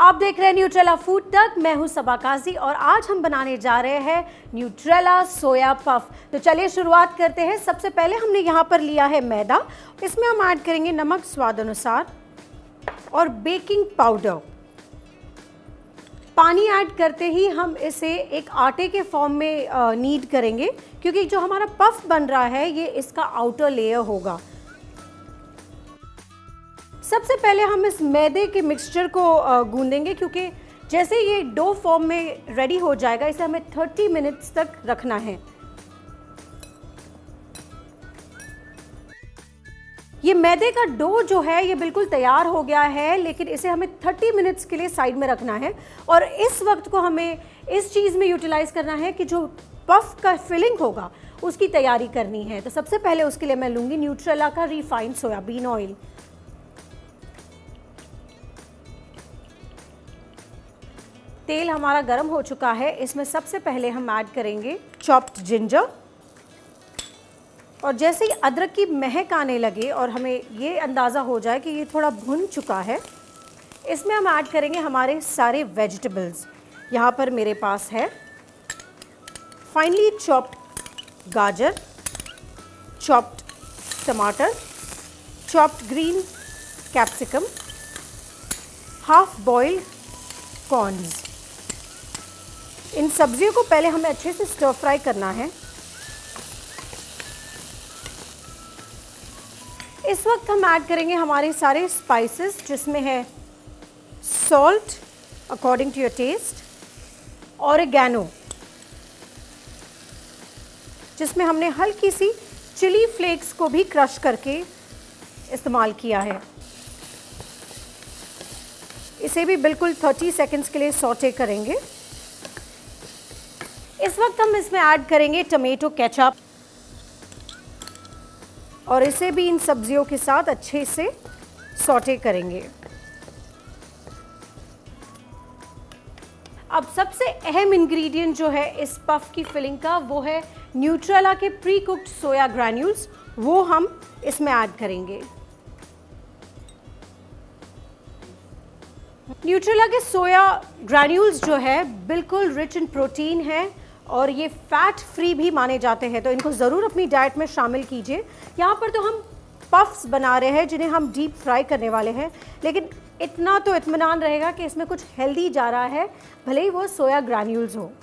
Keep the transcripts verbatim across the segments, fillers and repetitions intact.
आप देख रहे हैं न्यूट्रेला फूड तक। मैं हूं सबा काजी और आज हम बनाने जा रहे हैं न्यूट्रेला सोया पफ। तो चलिए शुरुआत करते हैं। सबसे पहले हमने यहाँ पर लिया है मैदा, इसमें हम ऐड करेंगे नमक स्वाद अनुसार और बेकिंग पाउडर। पानी ऐड करते ही हम इसे एक आटे के फॉर्म में नीड करेंगे, क्योंकि जो हमारा पफ बन रहा है ये इसका आउटर लेयर होगा। सबसे पहले हम इस मैदे के मिक्सचर को गूंदेंगे, क्योंकि जैसे ये डो फॉर्म में रेडी हो जाएगा इसे हमें तीस मिनट्स तक रखना है। ये मैदे का डो जो है ये बिल्कुल तैयार हो गया है, लेकिन इसे हमें तीस मिनट्स के लिए साइड में रखना है और इस वक्त को हमें इस चीज़ में यूटिलाइज करना है कि जो पफ का फिलिंग होगा उसकी तैयारी करनी है। तो सबसे पहले उसके लिए मैं लूँगी न्यूट्रेला का रिफाइंड सोयाबीन ऑयल। तेल हमारा गर्म हो चुका है, इसमें सबसे पहले हम ऐड करेंगे चॉप्ड जिंजर। और जैसे ही अदरक की महक आने लगे और हमें ये अंदाज़ा हो जाए कि ये थोड़ा भुन चुका है, इसमें हम ऐड करेंगे हमारे सारे वेजिटेबल्स। यहाँ पर मेरे पास है फाइनली चॉप्ड गाजर, चॉप्ड टमाटर, chopped green capsicum, half boiled corns. इन सब्जियों को पहले हमें अच्छे से स्टर फ्राई करना है। इस वक्त हम ऐड करेंगे हमारे सारे स्पाइसेस, जिसमें है salt according to your taste, oregano जिसमें हमने हल्की सी चिली फ्लेक्स को भी क्रश करके इस्तेमाल किया है। इसे भी बिल्कुल तीस सेकंड्स के लिए सॉटे करेंगे। इस वक्त हम इसमें ऐड करेंगे टमेटो केचप और इसे भी इन सब्जियों के साथ अच्छे से सॉटे करेंगे। अब सबसे अहम इंग्रेडिएंट जो है इस पफ की फिलिंग का वो है न्यूट्रेला के प्री कुक्ड सोया ग्रैन्यूल्स। वो हम इसमें ऐड करेंगे। न्यूट्रेला के सोया ग्रैन्यूल्स जो है बिल्कुल रिच इन प्रोटीन है और ये फैट फ्री भी माने जाते हैं, तो इनको ज़रूर अपनी डाइट में शामिल कीजिए। यहाँ पर तो हम पफ्स बना रहे हैं जिन्हें हम डीप फ्राई करने वाले हैं, लेकिन इतना तो इत्मीनान रहेगा कि इसमें कुछ हेल्दी जा रहा है, भले ही वो सोया ग्रैन्यूल्स हो।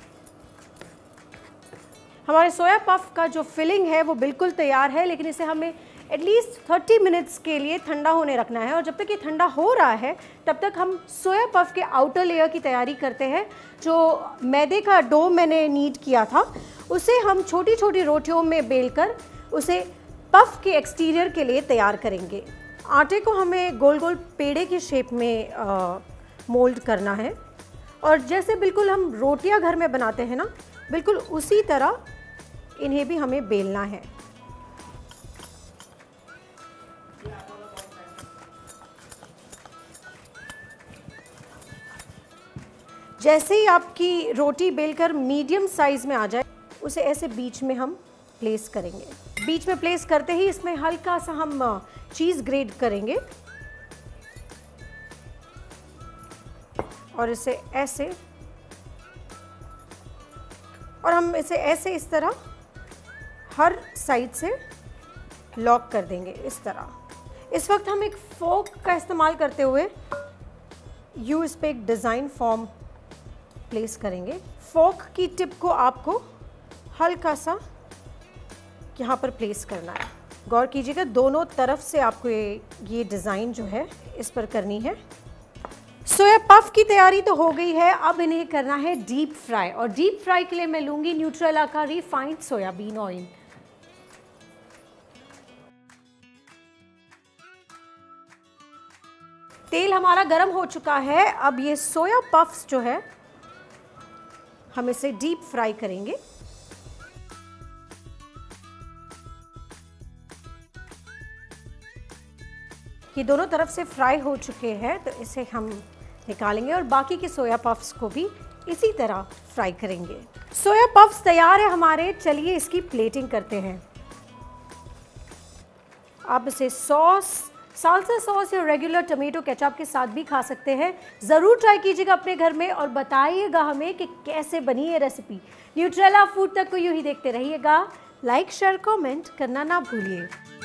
हमारे सोया पफ का जो फिलिंग है वो बिल्कुल तैयार है, लेकिन इसे हमें एटलीस्ट तीस मिनट्स के लिए ठंडा होने रखना है। और जब तक ये ठंडा हो रहा है तब तक हम सोया पफ के आउटर लेयर की तैयारी करते हैं। जो मैदे का डो मैंने नीड किया था उसे हम छोटी छोटी रोटियों में बेलकर उसे पफ के एक्सटीरियर के लिए तैयार करेंगे। आटे को हमें गोल गोल पेड़े की शेप में आ, मोल्ड करना है और जैसे बिल्कुल हम रोटियां घर में बनाते हैं ना, बिल्कुल उसी तरह इन्हें भी हमें बेलना है। जैसे ही आपकी रोटी बेलकर मीडियम साइज़ में आ जाए उसे ऐसे बीच में हम प्लेस करेंगे। बीच में प्लेस करते ही इसमें हल्का सा हम चीज़ ग्रेट करेंगे और इसे ऐसे और हम इसे ऐसे इस तरह हर साइड से लॉक कर देंगे इस तरह। इस वक्त हम एक फोक का इस्तेमाल करते हुए यूं इस पे एक डिज़ाइन फॉर्म प्लेस करेंगे। फोक की टिप को आपको हल्का सा यहाँ पर प्लेस करना है। गौर कीजिएगा, दोनों तरफ से आपको ये ये डिज़ाइन जो है इस पर करनी है। सोया पफ की तैयारी तो हो गई है, अब इन्हें करना है डीप फ्राई। और डीप फ्राई के लिए मैं लूँगी न्यूट्रेला का रिफाइंड सोयाबीन ऑयल। तेल हमारा गर्म हो चुका है। अब ये सोया पफ्स जो है हम इसे डीप फ्राई करेंगे। ये दोनों तरफ से फ्राई हो चुके हैं, तो इसे हम निकालेंगे और बाकी के सोया पफ्स को भी इसी तरह फ्राई करेंगे। सोया पफ्स तैयार है हमारे। चलिए इसकी प्लेटिंग करते हैं। आप इसे सॉस साल्सा सॉस या रेगुलर टमेटो केचप के साथ भी खा सकते हैं। ज़रूर ट्राई कीजिएगा अपने घर में और बताइएगा हमें कि कैसे बनी ये रेसिपी। न्यूट्रेला फूड तक को यूं ही देखते रहिएगा। लाइक शेयर कमेंट करना ना भूलिए।